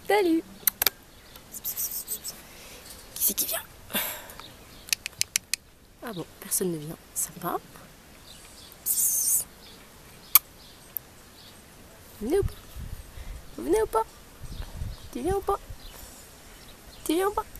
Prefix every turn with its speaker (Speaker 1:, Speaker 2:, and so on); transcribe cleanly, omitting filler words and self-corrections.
Speaker 1: Salut. Qui c'est qui vient? Ah bon, personne ne vient. Sympa. Venez ou pas? Vous venez ou pas? Tu viens ou pas? Tu viens ou pas?